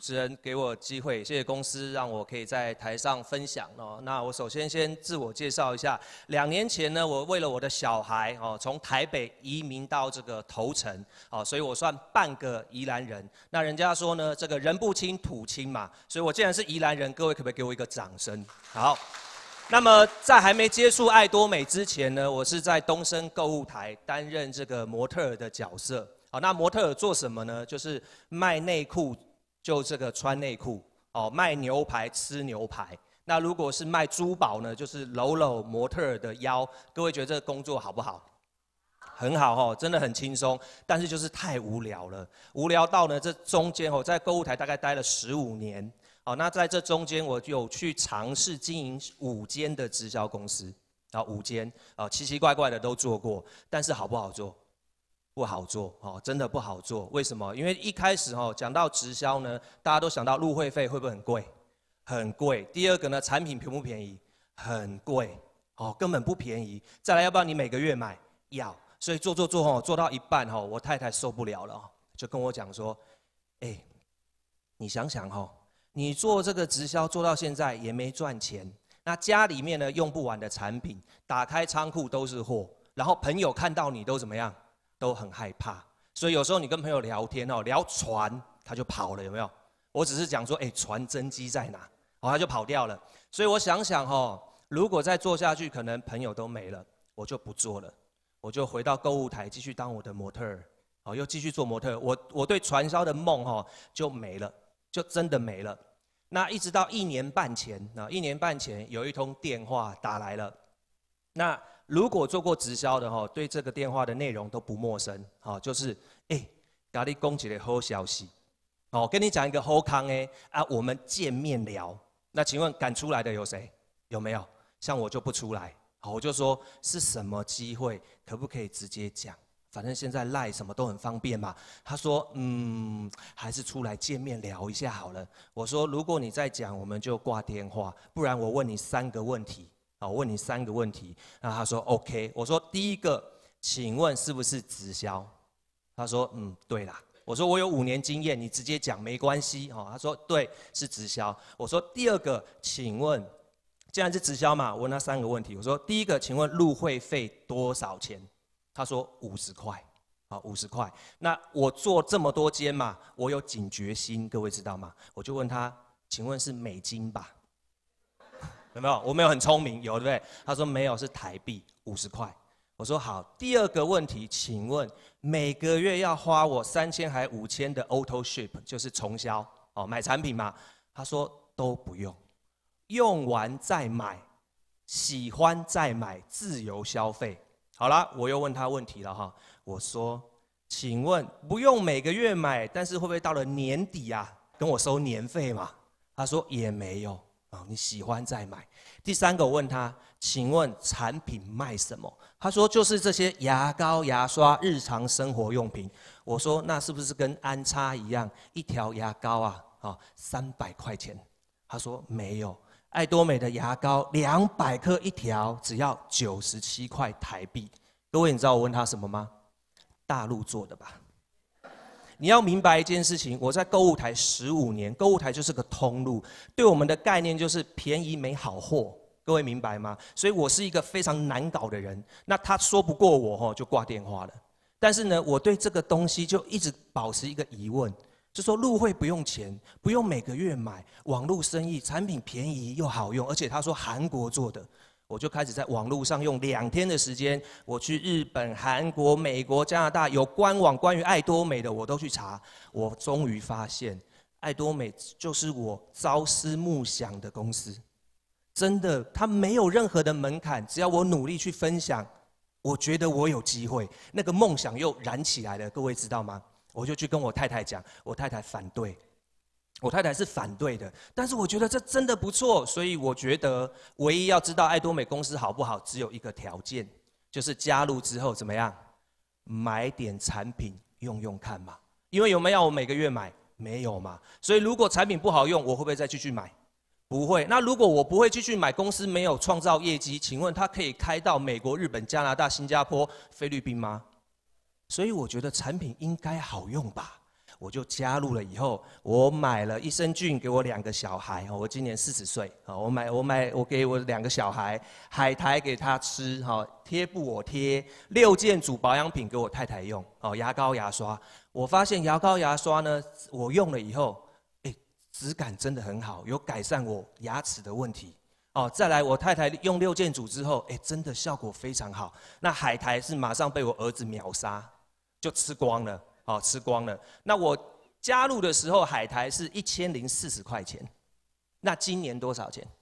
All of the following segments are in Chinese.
持人给我机会，谢谢公司让我可以在台上分享哦。那我首先先自我介绍一下，2年前呢，我为了我的小孩哦，从台北移民到这个头城哦，所以我算半个宜兰人。那人家说呢，这个人不亲土亲嘛，所以我既然是宜兰人，各位可不可以给我一个掌声？好。那么在还没接触爱多美之前呢，我是在东升购物台担任这个模特儿的角色。好，那模特儿做什么呢？就是卖内裤。就这个穿内裤哦，卖牛排吃牛排。那如果是卖珠宝呢，就是搂搂模特儿的腰。各位觉得这个工作好不好？很好哦，真的很轻松，但是就是太无聊了，无聊到呢这中间哦，在购物台大概待了15年。好，那在这中间我有去尝试经营5间的直销公司，啊5间啊奇奇怪怪的都做过，但是好不好做？不好做哦，真的不好做。为什么？因为一开始哦，讲到直销呢，大家都想到入会费会不会很贵？很贵。第二个呢，产品便不便宜？很贵哦，根本不便宜。再来，要不要你每个月买？要。所以做哦，做到一半哦，我太太受不了了哦，就跟我讲说：“哎，你想想哦，你做这个直销做到现在也没赚钱，那家里面呢用不完的产品，打开仓库都是货，然后朋友看到你都怎么样？”都很害怕，所以有时候你跟朋友聊天哦，聊船他就跑了，有没有？我只是讲说，船真机在哪？哦，他就跑掉了。所以我想想哦，如果再做下去，可能朋友都没了，我就不做了，我就回到购物台继续当我的模特儿，哦，又继续做模特儿。我对传销的梦哦就没了，就真的没了。那一直到1年半前，1年半前有一通电话打来了，那。如果做过直销的哈，对这个电话的内容都不陌生，好，就是咖喱公几的好消息，哦，跟你讲一个好康我们见面聊。那请问敢出来的有谁？有没有？像我就不出来，好，我就说是什么机会，可不可以直接讲？反正现在赖什么都很方便嘛。他说，还是出来见面聊一下好了。我说，如果你再讲，我们就挂电话，不然我问你3个问题。我问你3个问题，那他说 OK。我说第一个，请问是不是直销？他说对啦。我说我有5年经验，你直接讲没关系。他说对，是直销。我说第二个，请问，既然是直销嘛，我问他3个问题。我说第一个，请问入会费多少钱？他说50块。好，50块。那我做这么多间嘛，我有警觉心，各位知道吗？我就问他，请问是美金吧？有没有？我没有很聪明，有对不对？他说没有，是台币50块。我说好，第二个问题，请问每个月要花我3000还5000的 auto ship， 就是重销哦，买产品嘛？他说都不用，用完再买，喜欢再买，自由消费。好啦，我又问他问题了哈。我说，请问不用每个月买，但是会不会到了年底啊，跟我收年费嘛？他说也没有。你喜欢再买。第3个我问他，请问产品卖什么？他说就是这些牙膏、牙刷、日常生活用品。我说那是不是跟安插一样，一条牙膏300块钱？他说没有，爱多美的牙膏200颗一条，只要97块台币。各位，你知道我问他什么吗？大陆做的吧？你要明白一件事情，我在购物台15年，购物台就是个通路，对我们的概念就是便宜没好货，各位明白吗？所以我是一个非常难搞的人，那他说不过我就挂电话了。但是呢，我对这个东西就一直保持一个疑问，就说入会不用钱，不用每个月买，网络生意，产品便宜又好用，而且他说韩国做的。我就开始在网络上用2天的时间，我去日本、韩国、美国、加拿大有官网关于爱多美的，我都去查。我终于发现，爱多美就是我朝思暮想的公司。真的，它没有任何的门槛，只要我努力去分享，我觉得我有机会，那个梦想又燃起来了。各位知道吗？我就去跟我太太讲，我太太反对。我太太是反对的，但是我觉得这真的不错，所以我觉得唯一要知道爱多美公司好不好，只有一个条件，就是加入之后怎么样，买点产品用用看嘛。因为有没有我每个月买？没有嘛。所以如果产品不好用，我会不会再继续买？不会。那如果我不会继续买，公司没有创造业绩，请问它可以开到美国、日本、加拿大、新加坡、菲律宾吗？所以我觉得产品应该好用吧。 我就加入了以后，我买了益生菌给我2个小孩，我今年40岁，我给我2个小孩，海苔给他吃，贴布我贴，6件组保养品给我太太用，牙膏牙刷，我发现牙膏牙刷呢，我用了以后，质感真的很好，有改善我牙齿的问题。再来我太太用6件组之后，真的效果非常好。那海苔是马上被我儿子秒杀，就吃光了，吃光了。那我加入的时候，海苔是1040块钱，那今年多少钱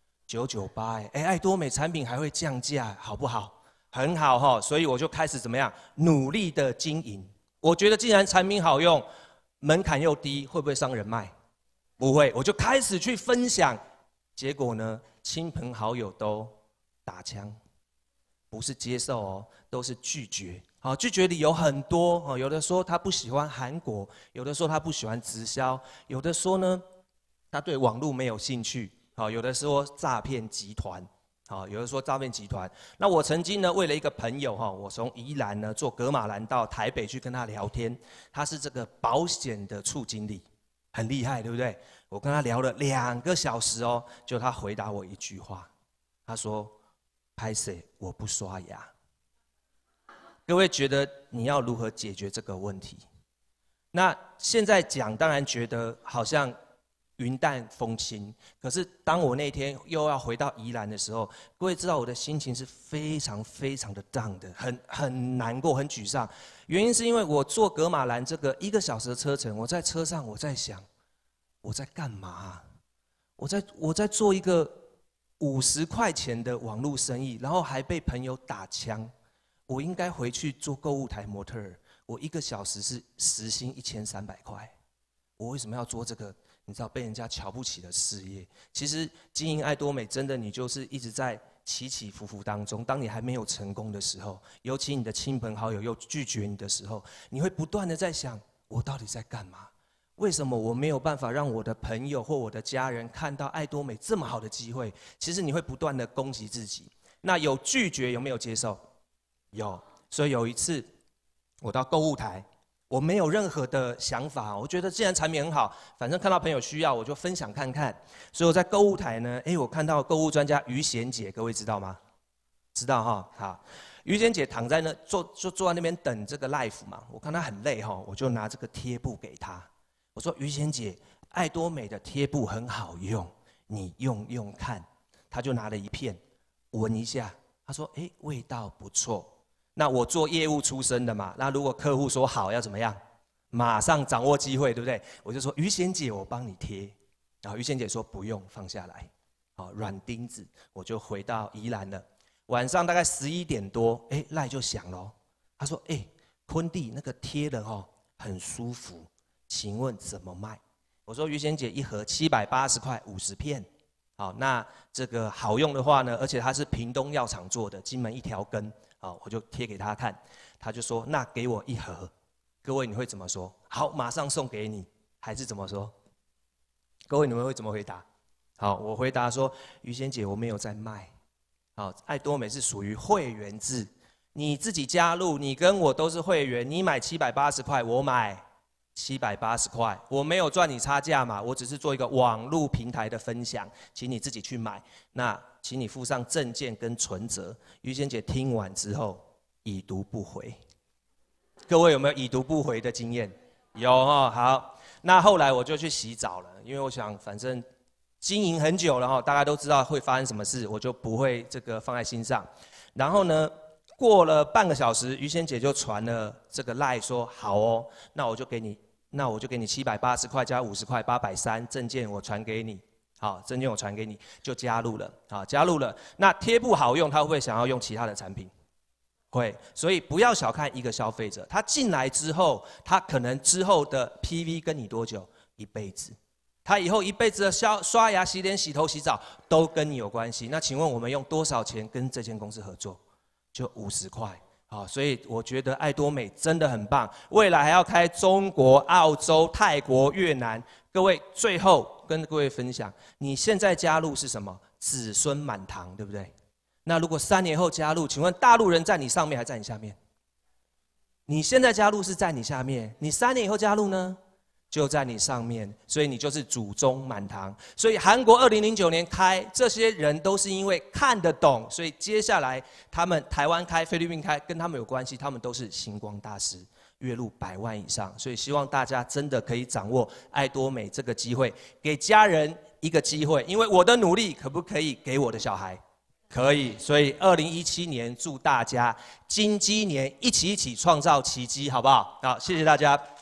？998爱多美产品还会降价，好不好？很好所以我就开始怎么样，努力的经营。我觉得既然产品好用，门槛又低，会不会伤人脉？不会，我就开始去分享，结果呢，亲朋好友都打枪，不是接受都是拒绝。拒绝理由很多有的说他不喜欢韩国，有的说他不喜欢直销，有的说呢，他对网络没有兴趣，有的说诈骗集团，有的说诈骗集团。那我曾经呢，为了一个朋友我从宜兰呢坐葛玛兰到台北去跟他聊天，他是这个保险的处经理。很厉害，对不对？我跟他聊了2个小时就他回答我一句话，他说：“拍谁？我不刷牙。”各位觉得你要如何解决这个问题？那现在讲，当然觉得好像云淡风轻。可是当我那天又要回到宜兰的时候，各位知道我的心情是非常非常的 down 的，很难过，很沮丧。原因是因为我坐葛玛兰这个1个小时的车程，我在车上我在想，我在干嘛？我在做一个50块钱的网络生意，然后还被朋友打枪。我应该回去做购物台模特儿。我1个小时是时薪1300块，我为什么要做这个？你知道被人家瞧不起的事业？其实经营爱多美，真的你就是一直在起起伏伏当中。当你还没有成功的时候，尤其你的亲朋好友又拒绝你的时候，你会不断的在想：我到底在干嘛？为什么我没有办法让我的朋友或我的家人看到爱多美这么好的机会？其实你会不断的攻击自己。那有拒绝，有没有接受？有。所以有一次，我到购物台。我没有任何的想法，我觉得既然产品很好，反正看到朋友需要，我就分享看看。所以我在购物台呢，我看到购物专家于贤姐，各位知道吗？知道好，于贤姐躺在那坐在那边等这个 live 嘛，我看她很累我就拿这个贴布给她，我说于贤姐，爱多美的贴布很好用，你用用看。她就拿了一片，闻一下，她说味道不错。那我做业务出身的嘛，那如果客户说好要怎么样？马上掌握机会，对不对？我就说于贤姐，我帮你贴。然后于贤姐说不用，放下来。软钉子，我就回到宜兰了。晚上大概11点多，赖就响了。他说坤弟那个贴的很舒服，请问怎么卖？我说于贤姐一盒780块50片。好，那这个好用的话呢，而且它是屏东药厂做的，金门1条根。我就贴给他看，他就说：“那给我1盒。”各位你会怎么说？好，马上送给你，还是怎么说？各位你们会怎么回答？好，我回答说：“于仙姐，我没有在卖。好，爱多美是属于会员制，你自己加入，你跟我都是会员，你买780块，我买780块，我没有赚你差价嘛，我只是做一个网络平台的分享，请你自己去买。那请你附上证件跟存折。”于仙姐听完之后已读不回。各位有没有已读不回的经验？有好，那后来我就去洗澡了，因为我想反正经营很久了大家都知道会发生什么事，我就不会这个放在心上。然后呢，过了半个小时，于仙姐就传了这个 LINE 说好那我就给你780块加50块830，证件我传给你。好，证件我传给你，就加入了。好，加入了。那贴布好用，他会不会想要用其他的产品？会。所以不要小看一个消费者，他进来之后，他可能之后的 PV 跟你多久？一辈子。他以后一辈子的刷牙、洗脸、洗头、洗澡都跟你有关系。那请问我们用多少钱跟这间公司合作？就50块。好，所以我觉得爱多美真的很棒，未来还要开中国、澳洲、泰国、越南。各位，最后跟各位分享，你现在加入是什么？子孙满堂，对不对？那如果3年后加入，请问大陆人在你上面还在你下面？你现在加入是在你下面，你3年以后加入呢？ 就在你上面，所以你就是祖宗满堂。所以韩国2009年开，这些人都是因为看得懂，所以接下来他们台湾开、菲律宾开，跟他们有关系，他们都是星光大师。月入100万以上，所以希望大家真的可以掌握爱多美这个机会，给家人一个机会，因为我的努力可不可以给我的小孩？可以，所以2017年祝大家金鸡年一起创造奇迹，好不好？好，谢谢大家。